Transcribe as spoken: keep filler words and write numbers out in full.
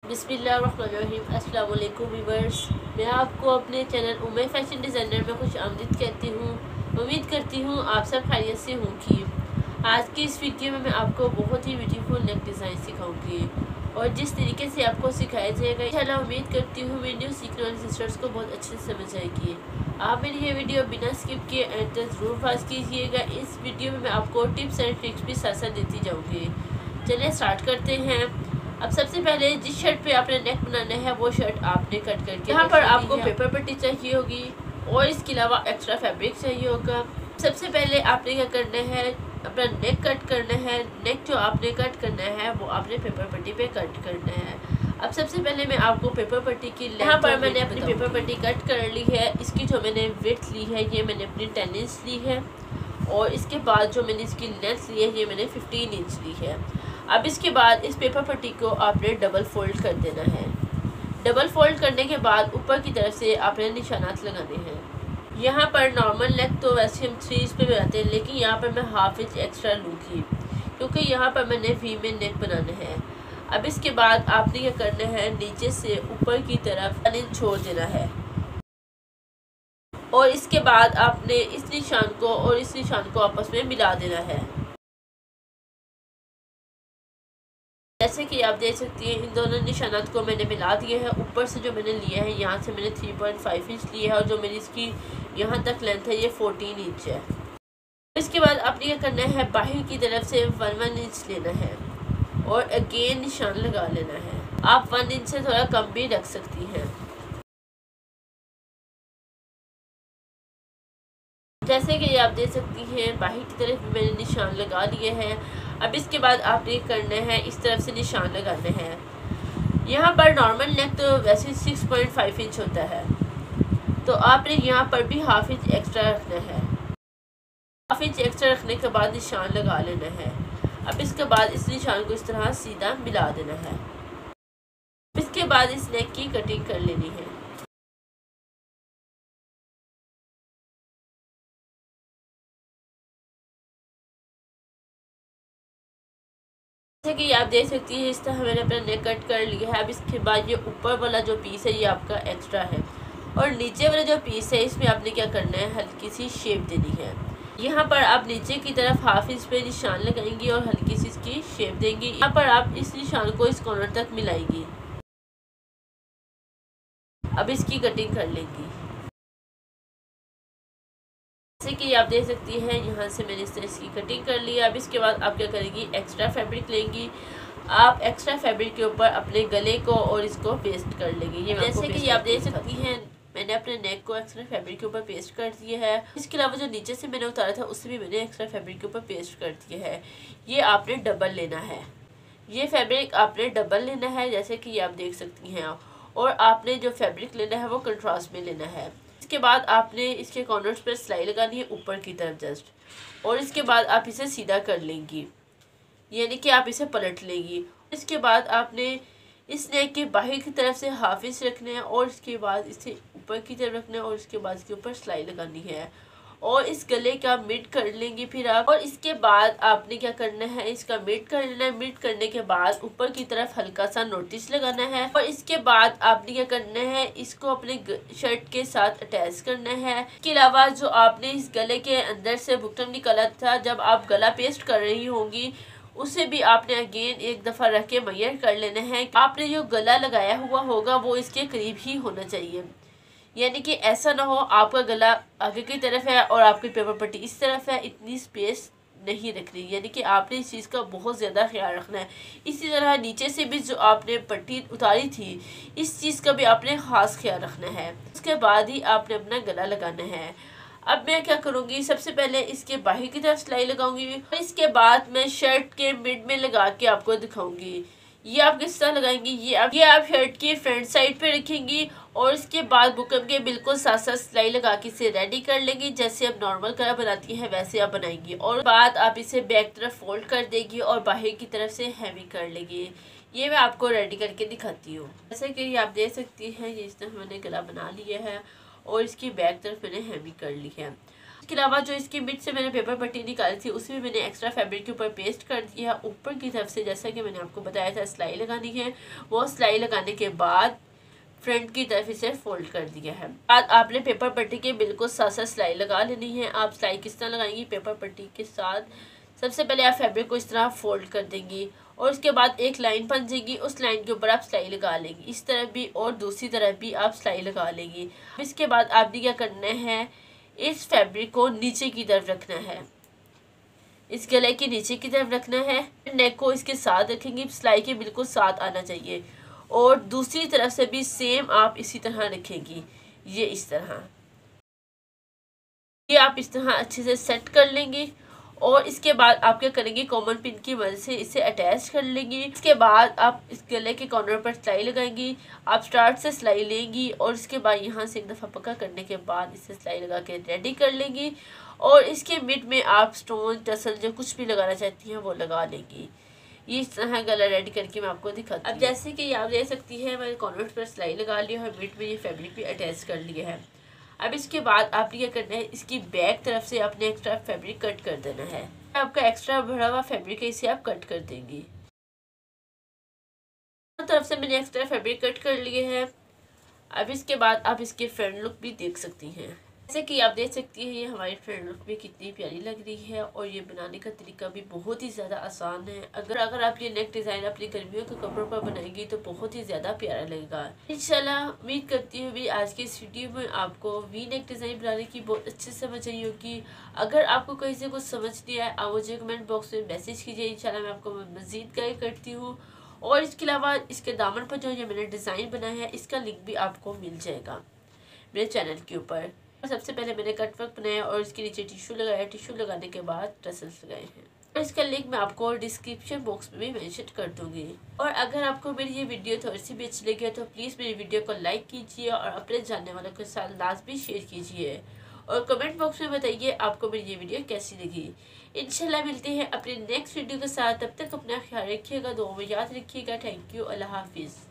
बिस्मिल्लाहिर्रहमानिर्रहीम। अस्सलाम वालेकुम व्यूअर्स, मैं आपको अपने चैनल उम्मे फैशन डिज़ाइनर में खुश आमदीद कहती हूँ। उम्मीद करती हूँ आप सब खैरियत से होंगी। आज की इस वीडियो में मैं आपको बहुत ही ब्यूटीफुल नेक डिज़ाइन सिखाऊंगी और जिस तरीके से आपको सिखाया जाएगा इंशाल्लाह उम्मीद करती हूँ वीडियो सीखने वाली सिस्टर्स को बहुत अच्छे से समझ आएगी। आप मेरी ये वीडियो बिना स्किप किए एंड तक ज़रूर वॉच कीजिएगा। इस वीडियो में मैं आपको टिप्स एंड ट्रिक्स भी साथ साथ देती जाऊँगी। चलिए स्टार्ट करते हैं। अब सबसे पहले जिस शर्ट पे आपने नेक बनाना है वो शर्ट आपने कट करके यहाँ पर आपको पेपर पट्टी चाहिए होगी और इसके अलावा एक्स्ट्रा फैब्रिक चाहिए होगा। सबसे पहले आपने क्या करना है, अपना नेक कट करना है। नेक जो आपने कट करना है वो आपने पेपर पट्टी पे कट करना है। अब सबसे पहले मैं आपको पेपर पट्टी की यहाँ पर मैंने अपनी पेपर पट्टी कट कर ली है। इसकी जो मैंने विड्थ ली है ये मैंने अपनी टेन इंच ली है और इसके बाद जो मैंने इसकी लेंथ ली है ये मैंने फिफ्टीन इंच ली है। अब इसके बाद इस पेपर पट्टी को आपने डबल फोल्ड कर देना है। डबल फोल्ड करने के बाद ऊपर की तरफ से आपने निशानात लगाने हैं। यहाँ पर नॉर्मल नेक तो वैसे हम थ्री इंच पे बनाते हैं, लेकिन यहाँ पर मैं हाफ इंच एक्स्ट्रा लूँगी क्योंकि यहाँ पर मैंने वी में नेक बनाना है। अब इसके बाद आपने क्या करना है, नीचे से ऊपर की तरफ वन इंच छोड़ देना है और इसके बाद आपने इस निशान को और इस निशान को आपस में मिला देना है। जैसे कि आप देख सकती हैं इन दोनों निशानात को मैंने मिला दिया है। ऊपर से जो मैंने लिया है यहाँ से मैंने थ्री पॉइंट फाइव इंच लिया है और जो मेरी इसकी यहाँ तक लेंथ है ये फोर्टीन इंच है। इसके बाद आपने क्या करना है, बाहर की तरफ से वन वन इंच लेना है और अगेन निशान लगा लेना है। आप वन इंच से थोड़ा कम भी रख सकती हैं। जैसे कि आप देख सकती हैं बाहर की तरफ भी मैंने निशान लगा लिए हैं। अब इसके बाद आपने करना है, इस तरफ से निशान लगाना है। यहाँ पर नॉर्मल नेक तो वैसे सिक्स पॉइंट फाइव इंच होता है, तो आपने यहाँ पर भी हाफ इंच एक्स्ट्रा रखना है। हाफ इंच एक्स्ट्रा रखने के बाद निशान लगा लेना है। अब इसके बाद इस निशान को इस तरह सीधा मिला देना है। इसके बाद इस नेक की कटिंग कर लेनी है। जैसे कि आप देख सकती हैं इस तरह मैंने अपना नेक कट कर लिया है। अब इसके बाद ये ऊपर वाला जो पीस है ये आपका एक्स्ट्रा है और नीचे वाला जो पीस है इसमें आपने क्या करना है, हल्की सी शेप देनी है। यहाँ पर आप नीचे की तरफ हाफ इंच पे निशान लगाएंगी और हल्की सी इसकी शेप देंगी। यहाँ पर आप इस निशान को इस कॉर्नर तक मिलाएंगी। अब इसकी कटिंग कर लेंगी। जैसे कि आप देख सकती हैं यहाँ से मैंने इस तरह इसकी कटिंग कर लिया। अब इसके बाद आप क्या करेंगी, एक्स्ट्रा फैब्रिक लेंगी। आप एक्स्ट्रा फैब्रिक के ऊपर अपने गले को और इसको पेस्ट कर लेंगी। ये जैसे कि आप देख सकती हैं मैंने अपने नेक को एक्स्ट्रा फैब्रिक के ऊपर पेस्ट कर दिया है। इसके अलावा जो नीचे से मैंने उतारा था उससे भी मैंने एक्स्ट्रा फैब्रिक के ऊपर पेस्ट कर दिया है। ये आपने डबल लेना है, ये फैब्रिक आपने डबल लेना है जैसे कि आप देख सकती हैं। और आपने जो फैब्रिक लेना है वो कंट्रास्ट में लेना है। इसके बाद आपने इसके कॉर्नर्स पर सिलाई लगानी है ऊपर की तरफ जस्ट, और इसके बाद आप इसे सीधा कर लेंगी, यानी कि आप इसे पलट लेंगी। इसके बाद आपने इस नेक के बाहर की तरफ से हाफ इंच रखना है और इसके बाद इसे ऊपर की तरफ रखना है और इसके बाद इसके ऊपर सिलाई लगानी है और इस गले का मिड कर लेंगे फिर आप। और इसके बाद आपने क्या करना है, इसका मिड कर लेना है। मिड करने के बाद ऊपर की तरफ हल्का सा नोटिस लगाना है और इसके बाद आपने क्या करना है, इसको अपने शर्ट के साथ अटैच करना है। इसके अलावा जो आपने इस गले के अंदर से बुकरम निकाला था जब आप गला पेस्ट कर रही होंगी उसे भी आपने अगेन एक दफ़ा रख के मेजर कर लेना है। आपने जो गला लगाया हुआ होगा वो इसके करीब ही होना चाहिए, यानी कि ऐसा ना हो आपका गला आगे की तरफ है और आपकी पेपर पट्टी इस तरफ है। इतनी स्पेस नहीं रखनी, यानी कि आपने इस चीज़ का बहुत ज़्यादा ख्याल रखना है। इसी तरह नीचे से भी जो आपने पट्टी उतारी थी इस चीज़ का भी आपने ख़ास ख्याल रखना है। उसके बाद ही आपने अपना गला लगाना है। अब मैं क्या करूँगी, सबसे पहले इसके बाहर की तरफ सिलाई लगाऊंगी और इसके बाद मैं शर्ट के मिड में लगा के आपको दिखाऊंगी। ये आप किस तरह लगाएंगी, ये आप ये आप शर्ट की फ्रंट साइड पे रखेंगी और इसके बाद बुकरम के बिल्कुल साथ साथ सिलाई लगा के इसे रेडी कर लेंगी। जैसे आप नॉर्मल कलर बनाती हैं वैसे आप बनाएंगी और बाद आप इसे बैक तरफ फोल्ड कर देगी और बाहर की तरफ से हैवी कर लेंगी। ये मैं आपको रेडी करके दिखाती हूँ। जैसे कि आप देख सकती हैं ये इस तरह मैंने गला बना लिया है और इसकी बैक तरफ मैंने हैवी कर ली है। इसके अलावा जो इसकी मिड से मैंने पेपर पट्टी निकाली थी उसमें मैंने एक्स्ट्रा फैब्रिक के ऊपर पेस्ट कर दिया ऊपर की तरफ से। जैसा कि मैंने आपको बताया था सिलाई लगानी है, वो सिलाई लगाने के बाद फ्रंट की तरफ इसे फोल्ड कर दिया है। बाद आपने पेपर पट्टी के बिल्कुल साथ साथ सिलाई लगा लेनी है। आप सिलाई किस तरह लगाएंगी, पेपर पट्टी के साथ सबसे पहले आप फैब्रिक को इस तरह फोल्ड कर देंगी और उसके बाद एक लाइन बन जाएगी, उस लाइन के ऊपर आप सिलाई लगा लेंगी। इस तरफ भी और दूसरी तरफ भी आप सिलाई लगा लेंगी। इसके बाद आपने क्या करना है, इस फैब्रिक को नीचे की तरफ रखना है, इस गले के नीचे की तरफ रखना है। नेक को इसके साथ रखेंगे, सिलाई के बिल्कुल साथ आना चाहिए और दूसरी तरफ से भी सेम आप इसी तरह रखेंगी। ये इस तरह ये आप इस तरह अच्छे से सेट कर लेंगी और इसके बाद आप क्या करेंगे, कॉमन पिन की मदद से इसे अटैच कर लेंगी। इसके बाद आप इस गले के कॉर्नर पर सिलाई लगाएंगी। आप स्टार्ट से सिलाई लेंगी और इसके बाद यहाँ से एक दफ़ा पक्का करने के बाद इसे सिलाई लगा के रेडी कर लेंगी और इसके मिड में आप स्टोन टसल जो कुछ भी लगाना चाहती हैं वो लगा लेंगी। ये इस तरह गला रेडी करके मैं आपको दिखाती हूँ। अब जैसे कि आप देख सकती है मैंने कॉर्नर पर सिलाई लगा ली और मिड में ये फैब्रिक भी अटैच कर लिया है। अब इसके बाद आपने क्या करना है, इसकी बैक तरफ से आपने एक्स्ट्रा फैब्रिक कट कर देना है। आपका एक्स्ट्रा भरा हुआ फैब्रिक है, इसे आप कट कर देंगी। तरफ से मैंने एक्स्ट्रा फैब्रिक कट कर लिए है। अब इसके बाद आप इसके फ्रंट लुक भी देख सकती हैं। जैसे कि आप देख सकती हैं ये हमारी फ्रंट लुक भी कितनी प्यारी लग रही है और ये बनाने का तरीका भी बहुत ही ज़्यादा आसान है। अगर अगर आप ये नेक डिज़ाइन अपनी गर्मियों के कपड़ों पर बनाएंगी तो बहुत ही ज़्यादा प्यारा लगेगा। इंशाल्लाह उम्मीद करती हूँ भी आज की इस वीडियो में आपको वी नेक डिज़ाइन बनाने की बहुत अच्छी समझ आई होगी। अगर आपको कहीं से कुछ समझ नहीं आए आप मुझे कमेंट बॉक्स में मैसेज कीजिए, इंशाल्लाह मैं आपको मज़ीद गाइड करती हूँ। और इसके अलावा इसके दामन पर जो ये मैंने डिज़ाइन बनाया है इसका लिंक भी आपको मिल जाएगा मेरे चैनल के ऊपर। सबसे पहले मैंने कट वर्क बनाया और इसके नीचे टिश्यू लगाया, टिश्यू लगाने के बाद टसल्स लगाए हैं और इसका लिंक मैं आपको डिस्क्रिप्शन बॉक्स में भी मेंशन कर दूंगी। और अगर आपको मेरी ये वीडियो थोड़ी सी भी अच्छी लगी है तो प्लीज़ मेरी वीडियो को लाइक कीजिए और अपने जानने वालों के साथ लाजमी शेयर कीजिए और कमेंट बॉक्स में बताइए आपको मेरी ये वीडियो कैसी लगी। इंशाल्लाह मिलते हैं अपने नेक्स्ट वीडियो के साथ, तब तक अपना ख्याल रखिएगा, दुआ में याद रखिएगा। थैंक यू, अल्लाह हाफिज़।